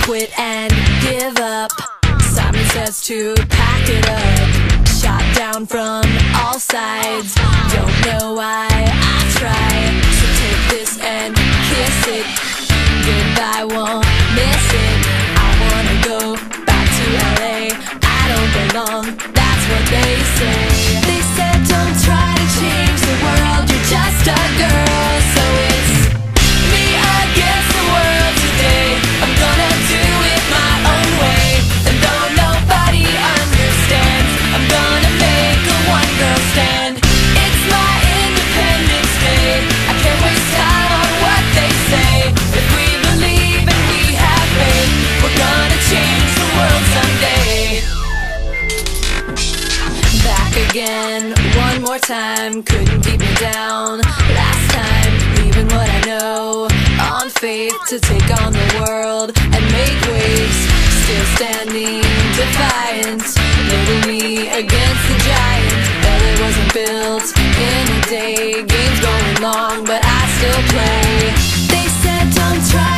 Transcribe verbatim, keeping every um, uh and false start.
quit and give up. Simon says to pack it up. Shot down from all sides. Don't know why I try. So take this and kiss it. Goodbye, won't miss it. I wanna go back to L A. I don't belong, that's what they say. They said don't try to change the world, you're just a girl. So it's me against the world today. I'm gonna do it my own way. And though nobody understands, I'm gonna make a one girl stand. It's my Independence Day. I can't waste time on what they say. If we believe and we have faith, we're gonna change the world someday. Back again, one more time. Couldn't keep me down last time. Leaving what I know on faith to take on the world and make waves. Still standing defiant. Little me against the giant. Well, it wasn't built in a day. Game's going long, but I still play. They said don't try